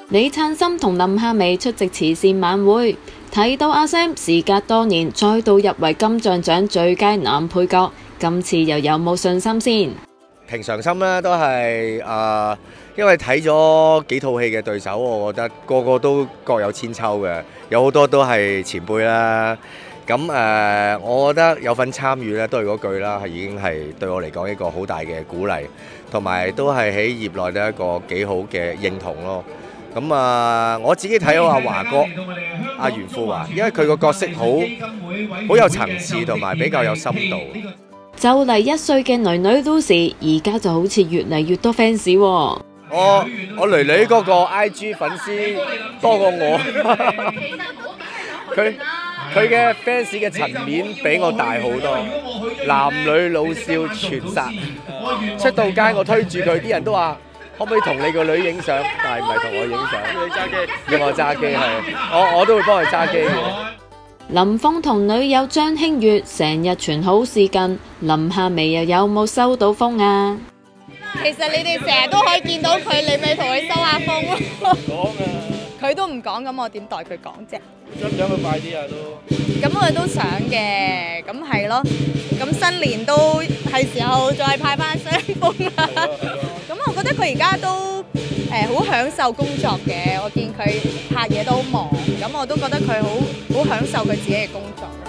李燦森同林夏薇出席慈善晚會，提到阿 Sam 時隔多年再度入圍金像獎最佳男配角，今次又有冇信心先？ 平常心啦，都係因為睇咗幾套戲嘅對手，我覺得個個都各有千秋嘅，有好多都係前輩啦。咁我覺得有份參與咧，都係嗰句啦，係已經係對我嚟講一個好大嘅鼓勵，同埋都係喺業內嘅一個幾好嘅認同咯。咁我自己睇到阿華哥、阿袁富華，因為佢個角色好有層次，同埋比較有深度。 就嚟1歲嘅女女 Lucy， 而家就好似越嚟越多 fans 喎。 我女女嗰個 IG 粉絲多過我，佢嘅 fans 嘅層面比我大好多，男女老少全殺。出到街我推住佢，啲人都話可唔可以同你個女影相，但係唔係同我影相，你揸機，要我揸機係，我都會幫佢揸機嘅。 林峰同女友張馨月成日傳好事近，林夏薇又有冇收到風啊？ 其實你哋成日都可以見到佢，你咪同佢收下風咯。 講啊！ 佢都唔講，咁我點代佢講啫？ 想唔想佢快啲啊？都咁我哋都想嘅，咁係咯。咁新年都係時候再派翻雙風啦。咁我覺得佢而家都好享受工作嘅，我見佢拍嘢都好忙，咁我都覺得佢好享受佢自己嘅工作。